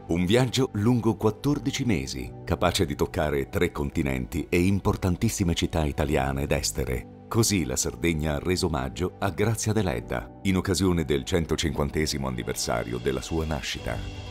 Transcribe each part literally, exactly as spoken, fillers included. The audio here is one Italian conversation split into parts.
Un viaggio lungo quattordici mesi, capace di toccare tre continenti e importantissime città italiane ed estere. Così la Sardegna ha reso omaggio a Grazia Deledda, in occasione del centocinquantesimo anniversario della sua nascita.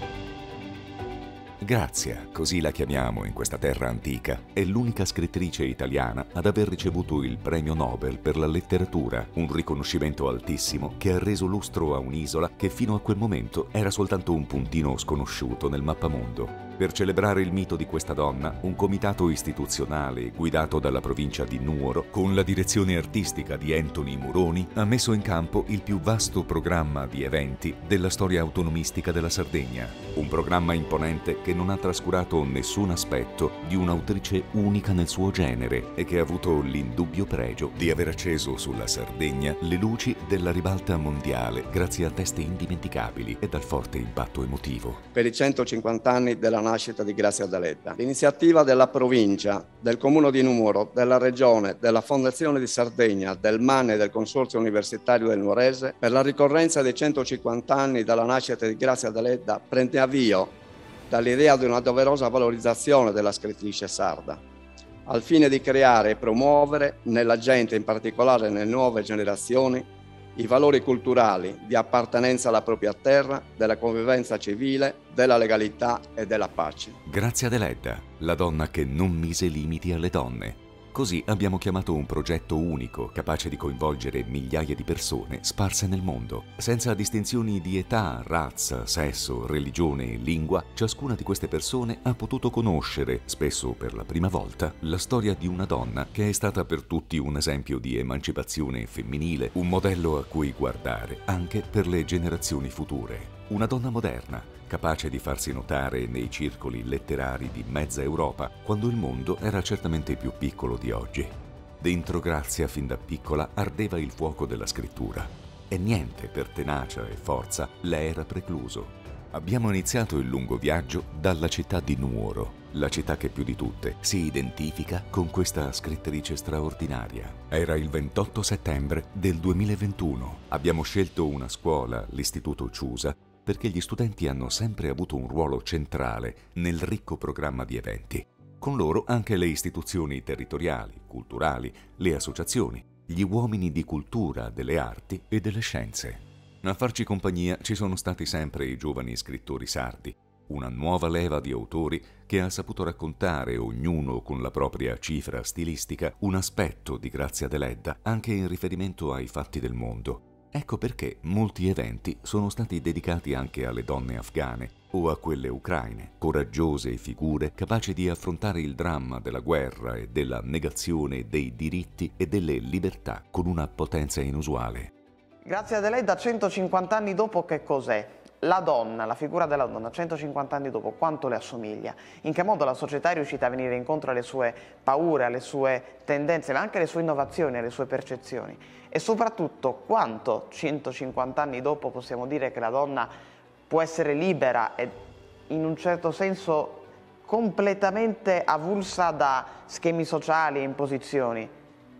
Grazia, così la chiamiamo in questa terra antica, è l'unica scrittrice italiana ad aver ricevuto il premio Nobel per la letteratura, un riconoscimento altissimo che ha reso lustro a un'isola che fino a quel momento era soltanto un puntino sconosciuto nel mappamondo. Per celebrare il mito di questa donna, un comitato istituzionale guidato dalla provincia di Nuoro, con la direzione artistica di Anthony Muroni, ha messo in campo il più vasto programma di eventi della storia autonomistica della Sardegna. Un programma imponente che non ha trascurato nessun aspetto di un'autrice unica nel suo genere e che ha avuto l'indubbio pregio di aver acceso sulla Sardegna le luci della ribalta mondiale grazie a testi indimenticabili e dal forte impatto emotivo. Per i centocinquanta anni della nascita di Grazia Deledda. L'iniziativa della provincia, del comune di Nuoro, della regione, della Fondazione di Sardegna, del M A N e del Consorzio Universitario del Nuorese per la ricorrenza dei centocinquanta anni dalla nascita di Grazia Deledda prende avvio dall'idea di una doverosa valorizzazione della scrittrice sarda, al fine di creare e promuovere nella gente, in particolare nelle nuove generazioni, i valori culturali di appartenenza alla propria terra, della convivenza civile, della legalità e della pace. Grazia Deledda, la donna che non mise limiti alle donne. Così abbiamo chiamato un progetto unico, capace di coinvolgere migliaia di persone sparse nel mondo. Senza distinzioni di età, razza, sesso, religione e lingua, ciascuna di queste persone ha potuto conoscere, spesso per la prima volta, la storia di una donna che è stata per tutti un esempio di emancipazione femminile, un modello a cui guardare anche per le generazioni future. Una donna moderna, capace di farsi notare nei circoli letterari di mezza Europa, quando il mondo era certamente più piccolo di oggi. Dentro Grazia, fin da piccola, ardeva il fuoco della scrittura e niente per tenacia e forza le era precluso. Abbiamo iniziato il lungo viaggio dalla città di Nuoro, la città che più di tutte si identifica con questa scrittrice straordinaria. Era il ventotto settembre del duemilaventuno. Abbiamo scelto una scuola, l'Istituto Ciusa, perché gli studenti hanno sempre avuto un ruolo centrale nel ricco programma di eventi. Con loro anche le istituzioni territoriali, culturali, le associazioni, gli uomini di cultura, delle arti e delle scienze. A farci compagnia ci sono stati sempre i giovani scrittori sardi, una nuova leva di autori che ha saputo raccontare, ognuno con la propria cifra stilistica, un aspetto di Grazia Deledda anche in riferimento ai fatti del mondo. Ecco perché molti eventi sono stati dedicati anche alle donne afghane o a quelle ucraine, coraggiose figure capaci di affrontare il dramma della guerra e della negazione dei diritti e delle libertà con una potenza inusuale. Grazia Deledda, centocinquanta anni dopo, che cos'è? La donna, la figura della donna, centocinquanta anni dopo, quanto le assomiglia? In che modo la società è riuscita a venire incontro alle sue paure, alle sue tendenze, ma anche alle sue innovazioni, alle sue percezioni? E soprattutto, quanto centocinquanta anni dopo possiamo dire che la donna può essere libera e in un certo senso completamente avulsa da schemi sociali e imposizioni?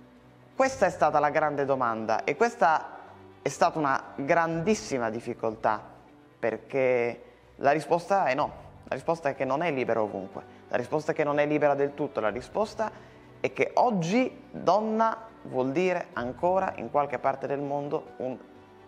Questa è stata la grande domanda e questa è stata una grandissima difficoltà, perché la risposta è no, la risposta è che non è libera ovunque, la risposta è che non è libera del tutto, la risposta è che oggi donna vuol dire ancora in qualche parte del mondo un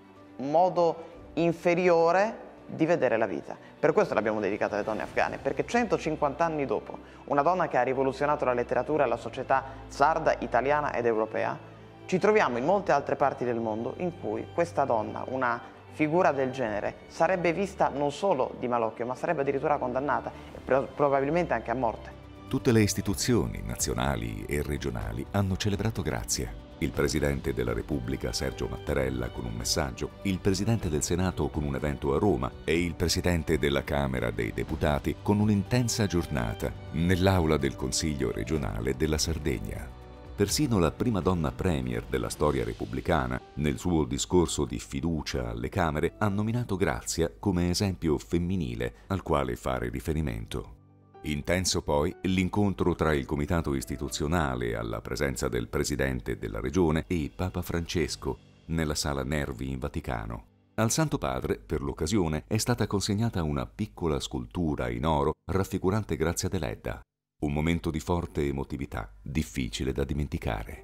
modo inferiore di vedere la vita. Per questo l'abbiamo dedicata alle donne afghane, perché centocinquanta anni dopo, una donna che ha rivoluzionato la letteratura e la società sarda, italiana ed europea, ci troviamo in molte altre parti del mondo in cui questa donna, una figura del genere, sarebbe vista non solo di malocchio, ma sarebbe addirittura condannata e probabilmente anche a morte. Tutte le istituzioni nazionali e regionali hanno celebrato Grazia. Il Presidente della Repubblica Sergio Mattarella con un messaggio, il Presidente del Senato con un evento a Roma e il Presidente della Camera dei Deputati con un'intensa giornata nell'aula del Consiglio regionale della Sardegna. Persino la prima donna premier della storia repubblicana, nel suo discorso di fiducia alle Camere, ha nominato Grazia come esempio femminile al quale fare riferimento. Intenso poi l'incontro tra il comitato istituzionale alla presenza del presidente della regione e Papa Francesco nella Sala Nervi in Vaticano. Al Santo Padre, per l'occasione, è stata consegnata una piccola scultura in oro raffigurante Grazia Deledda. Un momento di forte emotività, difficile da dimenticare.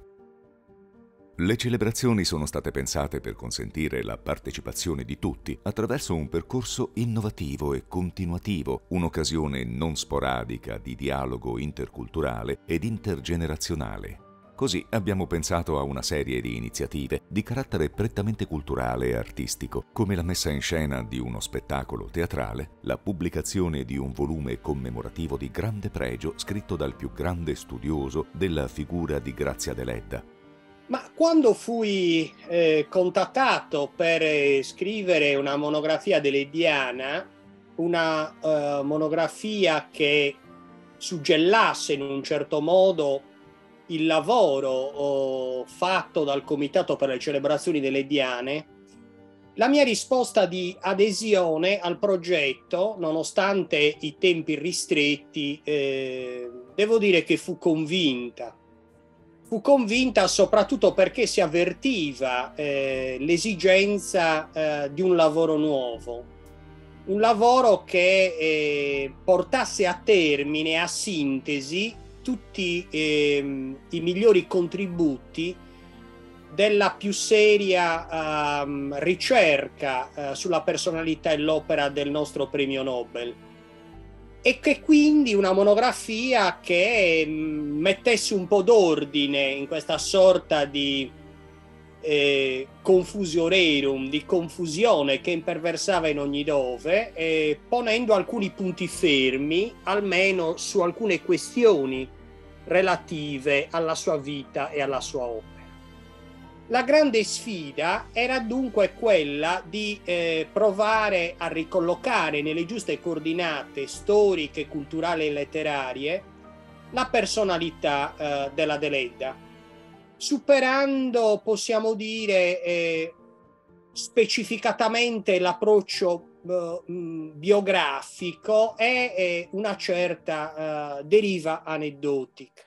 Le celebrazioni sono state pensate per consentire la partecipazione di tutti attraverso un percorso innovativo e continuativo, un'occasione non sporadica di dialogo interculturale ed intergenerazionale. Così abbiamo pensato a una serie di iniziative di carattere prettamente culturale e artistico, come la messa in scena di uno spettacolo teatrale, la pubblicazione di un volume commemorativo di grande pregio scritto dal più grande studioso della figura di Grazia Deledda. Ma quando fui eh, contattato per eh, scrivere una monografia deleddiana, una eh, monografia che suggellasse in un certo modo il lavoro oh, fatto dal Comitato per le celebrazioni deleddiane, la mia risposta di adesione al progetto, nonostante i tempi ristretti, eh, devo dire che fu convinta. Fu convinta soprattutto perché si avvertiva eh, l'esigenza eh, di un lavoro nuovo, un lavoro che eh, portasse a termine, a sintesi, tutti eh, i migliori contributi della più seria um, ricerca uh, sulla personalità e l'opera del nostro premio Nobel. E che quindi una monografia che mh, mettesse un po' d'ordine in questa sorta di eh, confusiorerum, di confusione che imperversava in ogni dove, eh, ponendo alcuni punti fermi, almeno su alcune questioni relative alla sua vita e alla sua opera. La grande sfida era dunque quella di eh, provare a ricollocare nelle giuste coordinate storiche, culturali e letterarie la personalità eh, della Deledda, superando, possiamo dire, eh, specificatamente l'approccio eh, biografico e eh, una certa eh, deriva aneddotica.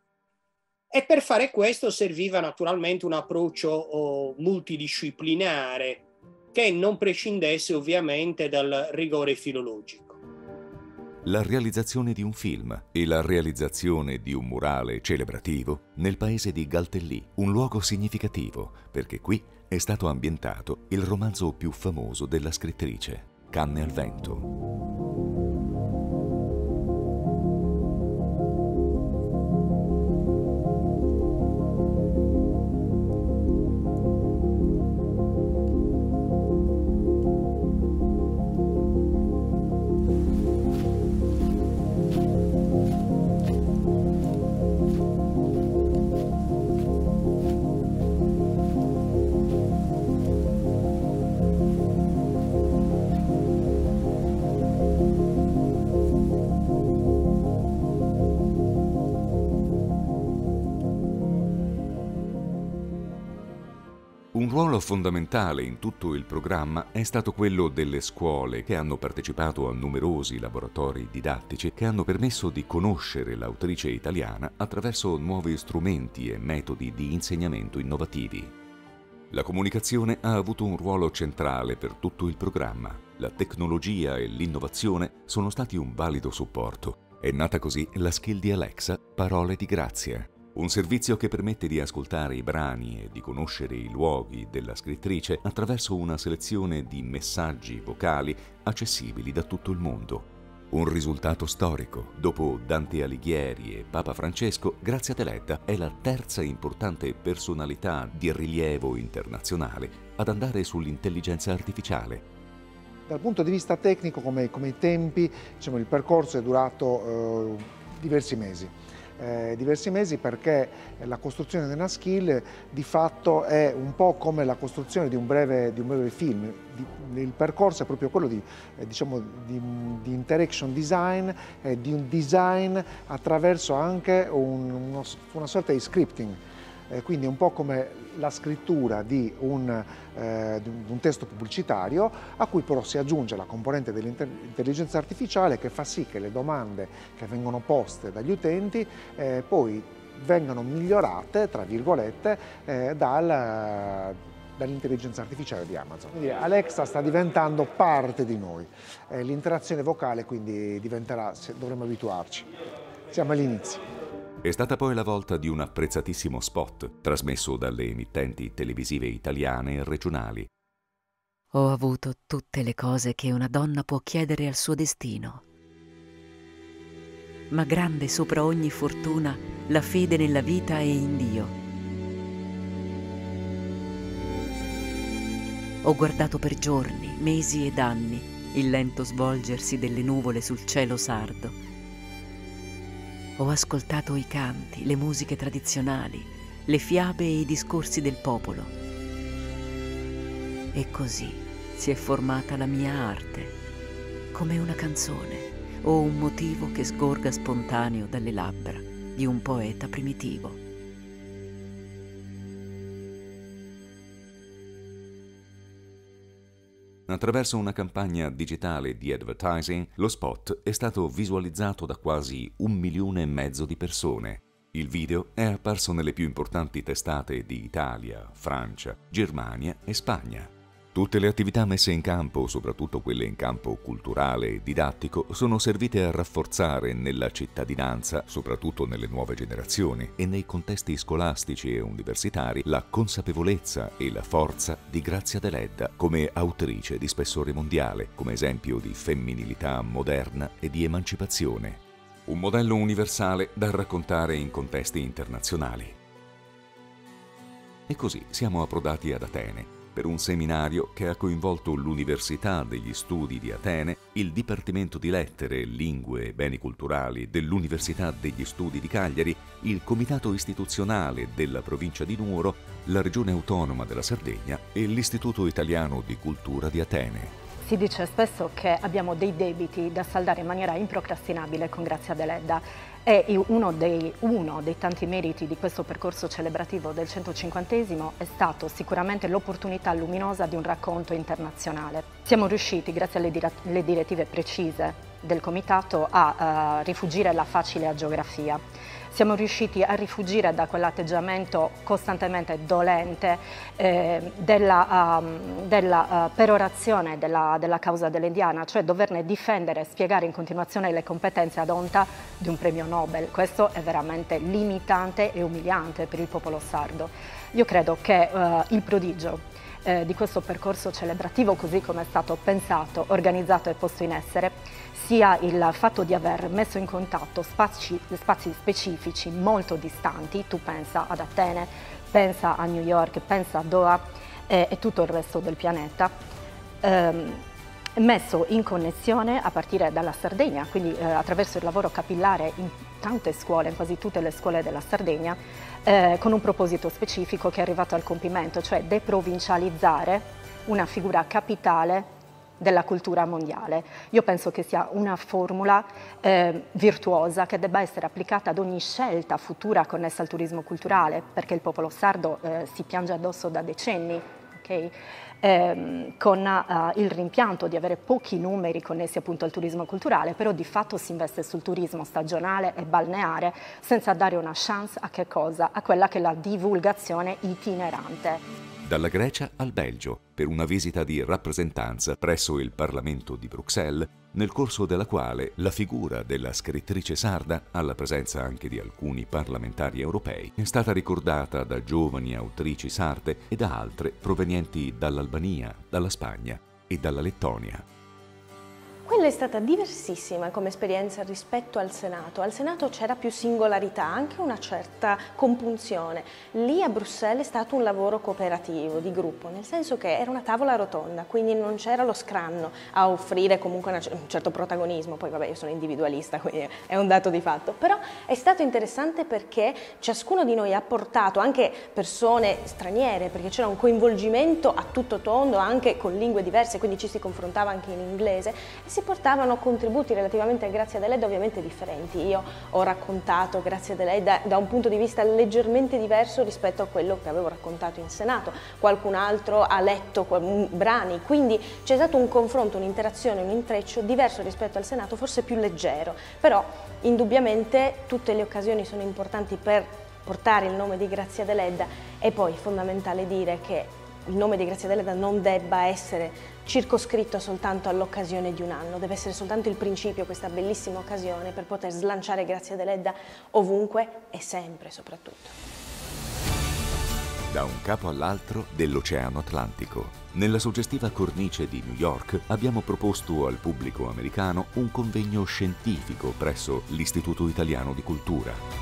E per fare questo serviva naturalmente un approccio oh, multidisciplinare che non prescindesse ovviamente dal rigore filologico. La realizzazione di un film e la realizzazione di un murale celebrativo nel paese di Galtellì, un luogo significativo perché qui è stato ambientato il romanzo più famoso della scrittrice, Canne al vento. Un ruolo fondamentale in tutto il programma è stato quello delle scuole che hanno partecipato a numerosi laboratori didattici che hanno permesso di conoscere l'autrice italiana attraverso nuovi strumenti e metodi di insegnamento innovativi. La comunicazione ha avuto un ruolo centrale per tutto il programma. La tecnologia e l'innovazione sono stati un valido supporto. È nata così la skill di Alexa Parole di Grazia. Un servizio che permette di ascoltare i brani e di conoscere i luoghi della scrittrice attraverso una selezione di messaggi vocali accessibili da tutto il mondo. Un risultato storico. Dopo Dante Alighieri e Papa Francesco, Grazia Deledda è la terza importante personalità di rilievo internazionale ad andare sull'intelligenza artificiale. Dal punto di vista tecnico, come, come i tempi, diciamo, il percorso è durato eh, diversi mesi. Eh, diversi mesi perché la costruzione di una skill di fatto è un po' come la costruzione di un breve, di un breve film. Di, il percorso è proprio quello di, eh, diciamo, di, di interaction design, eh, di un design attraverso anche un, uno, una sorta di scripting. Eh, quindi è un po' come la scrittura di un, eh, di un testo pubblicitario a cui però si aggiunge la componente dell'intelligenza artificiale che fa sì che le domande che vengono poste dagli utenti eh, poi vengano migliorate, tra virgolette, eh, dal, dall'intelligenza artificiale di Amazon. Quindi Alexa sta diventando parte di noi, eh, l'interazione vocale quindi diventerà, dovremo abituarci, siamo agli inizi. È stata poi la volta di un apprezzatissimo spot trasmesso dalle emittenti televisive italiane e regionali. Ho avuto tutte le cose che una donna può chiedere al suo destino. Ma grande sopra ogni fortuna la fede nella vita e in Dio. Ho guardato per giorni, mesi ed anni il lento svolgersi delle nuvole sul cielo sardo. Ho ascoltato i canti, le musiche tradizionali, le fiabe e i discorsi del popolo. E così si è formata la mia arte, come una canzone o un motivo che sgorga spontaneo dalle labbra di un poeta primitivo. Attraverso una campagna digitale di advertising, lo spot è stato visualizzato da quasi un milione e mezzo di persone. Il video è apparso nelle più importanti testate di Italia, Francia, Germania e Spagna. Tutte le attività messe in campo, soprattutto quelle in campo culturale e didattico, sono servite a rafforzare nella cittadinanza, soprattutto nelle nuove generazioni e nei contesti scolastici e universitari, la consapevolezza e la forza di Grazia Deledda come autrice di spessore mondiale, come esempio di femminilità moderna e di emancipazione. Un modello universale da raccontare in contesti internazionali. E così siamo approdati ad Atene, per un seminario che ha coinvolto l'Università degli Studi di Atene, il Dipartimento di Lettere, Lingue e Beni Culturali dell'Università degli Studi di Cagliari, il Comitato Istituzionale della Provincia di Nuoro, la Regione Autonoma della Sardegna e l'Istituto Italiano di Cultura di Atene. Si dice spesso che abbiamo dei debiti da saldare in maniera improcrastinabile con Grazia Deledda. E uno dei, uno dei tanti meriti di questo percorso celebrativo del centocinquantesimo è stato sicuramente l'opportunità luminosa di un racconto internazionale. Siamo riusciti, grazie alle, dire alle direttive precise del Comitato, a uh, rifugire la facile agiografia. Siamo riusciti a rifugire da quell'atteggiamento costantemente dolente eh, della, um, della uh, perorazione della, della causa dell'Indiana, cioè doverne difendere e spiegare in continuazione le competenze ad onta di un premio Nobel. Questo è veramente limitante e umiliante per il popolo sardo. Io credo che uh, il prodigio eh, di questo percorso celebrativo, così come è stato pensato, organizzato e posto in essere, sia il fatto di aver messo in contatto spazi, spazi specifici molto distanti, tu pensa ad Atene, pensa a New York, pensa a Doha eh, e tutto il resto del pianeta, ehm, messo in connessione a partire dalla Sardegna, quindi eh, attraverso il lavoro capillare in tante scuole, in quasi tutte le scuole della Sardegna, eh, con un proposito specifico che è arrivato al compimento, cioè deprovincializzare una figura capitale della cultura mondiale. Io penso che sia una formula eh, virtuosa che debba essere applicata ad ogni scelta futura connessa al turismo culturale, perché il popolo sardo eh, si piange addosso da decenni, okay? eh, con uh, il rimpianto di avere pochi numeri connessi appunto al turismo culturale, però di fatto si investe sul turismo stagionale e balneare senza dare una chance a che cosa? A quella che è la divulgazione itinerante. Dalla Grecia al Belgio, per una visita di rappresentanza presso il Parlamento di Bruxelles, nel corso della quale la figura della scrittrice sarda, alla presenza anche di alcuni parlamentari europei, è stata ricordata da giovani autrici sarde e da altre provenienti dall'Albania, dalla Spagna e dalla Lettonia. Quella è stata diversissima come esperienza rispetto al Senato. Al Senato c'era più singolarità, anche una certa compunzione. Lì a Bruxelles è stato un lavoro cooperativo, di gruppo, nel senso che era una tavola rotonda, quindi non c'era lo scranno a offrire comunque una, un certo protagonismo. Poi vabbè, io sono individualista, quindi è un dato di fatto. Però è stato interessante perché ciascuno di noi ha portato anche persone straniere, perché c'era un coinvolgimento a tutto tondo, anche con lingue diverse, quindi ci si confrontava anche in inglese. Si portavano contributi relativamente a Grazia Deledda ovviamente differenti. Io ho raccontato Grazia Deledda da un punto di vista leggermente diverso rispetto a quello che avevo raccontato in Senato. Qualcun altro ha letto brani, quindi c'è stato un confronto, un'interazione, un intreccio diverso rispetto al Senato, forse più leggero. Però indubbiamente tutte le occasioni sono importanti per portare il nome di Grazia Deledda e poi è fondamentale dire che il nome di Grazia Deledda non debba essere circoscritto soltanto all'occasione di un anno, deve essere soltanto il principio, questa bellissima occasione per poter slanciare Grazia Deledda ovunque e sempre soprattutto. Da un capo all'altro dell'Oceano Atlantico. Nella suggestiva cornice di New York abbiamo proposto al pubblico americano un convegno scientifico presso l'Istituto Italiano di Cultura.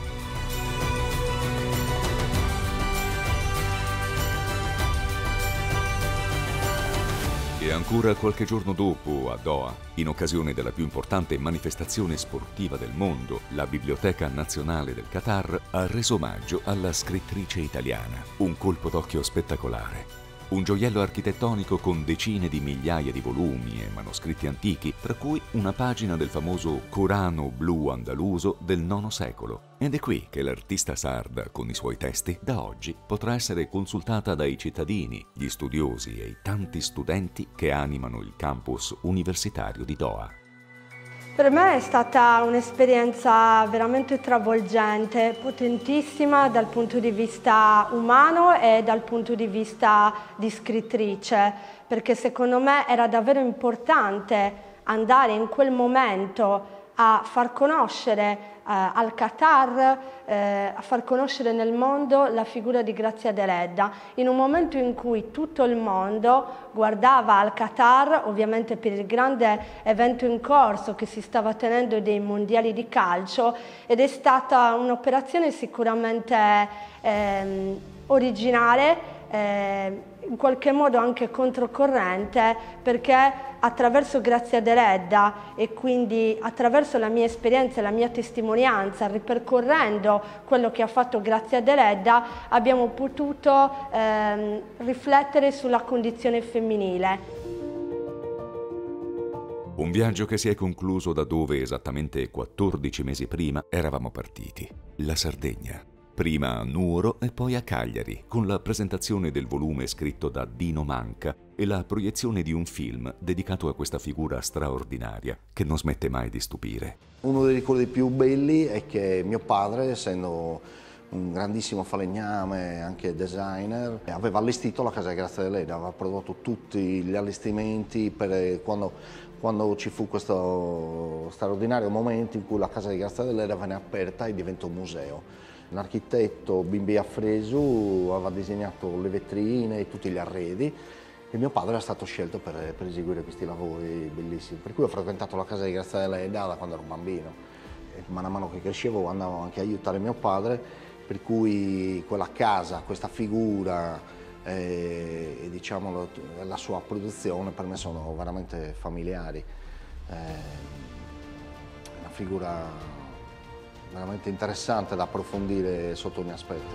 E ancora qualche giorno dopo, a Doha, in occasione della più importante manifestazione sportiva del mondo, la Biblioteca Nazionale del Qatar ha reso omaggio alla scrittrice italiana. Un colpo d'occhio spettacolare. Un gioiello architettonico con decine di migliaia di volumi e manoscritti antichi, tra cui una pagina del famoso Corano blu andaluso del nono secolo. Ed è qui che l'artista sarda, con i suoi testi, da oggi potrà essere consultata dai cittadini, gli studiosi e i tanti studenti che animano il campus universitario di Doha. Per me è stata un'esperienza veramente travolgente, potentissima dal punto di vista umano e dal punto di vista di scrittrice, perché secondo me era davvero importante andare in quel momento a far conoscere eh, al Qatar, eh, a far conoscere nel mondo la figura di Grazia Deledda, in un momento in cui tutto il mondo guardava al Qatar, ovviamente per il grande evento in corso che si stava tenendo dei mondiali di calcio, ed è stata un'operazione sicuramente eh, originale, eh, in qualche modo anche controcorrente, perché attraverso Grazia Deledda e quindi attraverso la mia esperienza e la mia testimonianza, ripercorrendo quello che ha fatto Grazia Deledda, abbiamo potuto ehm, riflettere sulla condizione femminile. Un viaggio che si è concluso da dove esattamente quattordici mesi prima eravamo partiti, la Sardegna. Prima a Nuoro e poi a Cagliari, con la presentazione del volume scritto da Dino Manca e la proiezione di un film dedicato a questa figura straordinaria che non smette mai di stupire. Uno dei ricordi più belli è che mio padre, essendo un grandissimo falegname, anche designer, aveva allestito la casa di Grazia Deledda, aveva prodotto tutti gli allestimenti per quando, quando ci fu questo straordinario momento in cui la casa di Grazia Deledda venne aperta e diventò un museo. L'architetto Bimbi Affresu aveva disegnato le vetrine e tutti gli arredi e mio padre era stato scelto per, per eseguire questi lavori bellissimi. Per cui ho frequentato la casa di Grazia Deledda da quando ero bambino. E man mano che crescevo andavo anche a aiutare mio padre, per cui quella casa, questa figura e, e diciamo la sua produzione per me sono veramente familiari. È una figura veramente interessante da approfondire sotto ogni aspetto.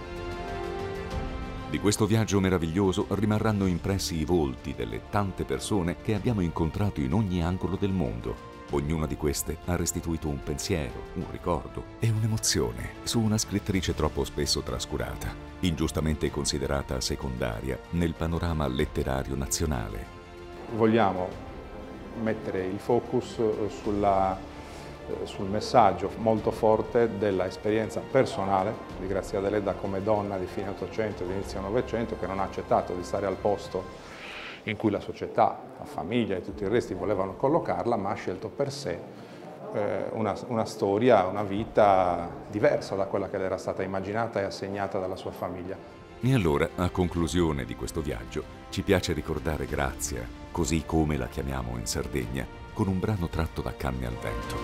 Di questo viaggio meraviglioso rimarranno impressi i volti delle tante persone che abbiamo incontrato in ogni angolo del mondo. Ognuna di queste ha restituito un pensiero, un ricordo e un'emozione su una scrittrice troppo spesso trascurata, ingiustamente considerata secondaria nel panorama letterario nazionale. Vogliamo mettere il focus sulla sul messaggio molto forte dell'esperienza personale di Grazia Deledda come donna di fine Ottocento e inizio Novecento, che non ha accettato di stare al posto in cui la società, la famiglia e tutti i resti volevano collocarla, ma ha scelto per sé eh, una, una storia, una vita diversa da quella che le era stata immaginata e assegnata dalla sua famiglia. E allora, a conclusione di questo viaggio, ci piace ricordare Grazia, così come la chiamiamo in Sardegna, con un brano tratto da Canne al vento.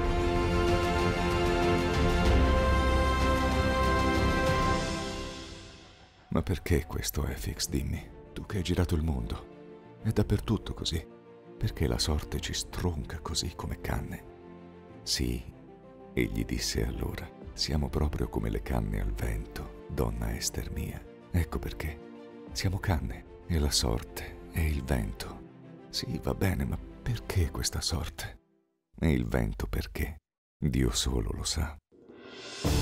Ma perché questo, Efix, dimmi? Tu che hai girato il mondo. È dappertutto così. Perché la sorte ci stronca così come canne? Sì, egli disse allora, siamo proprio come le canne al vento, donna Ester mia. Ecco perché. Siamo canne e la sorte è il vento. Sì, va bene, ma perché questa sorte? E il vento perché? Dio solo lo sa.